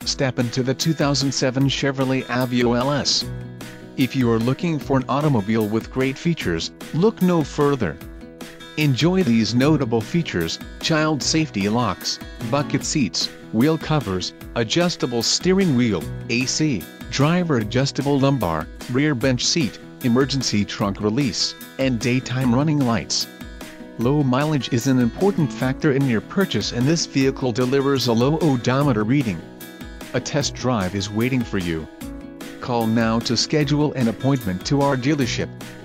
Step into the 2007 Chevrolet Aveo LS. If you are looking for an automobile with great features, look no further. Enjoy these notable features: child safety locks, bucket seats, wheel covers, adjustable steering wheel, AC, driver adjustable lumbar, rear bench seat, emergency trunk release, and daytime running lights. Low mileage is an important factor in your purchase, and this vehicle delivers a low odometer reading. A test drive is waiting for you. Call now to schedule an appointment to our dealership.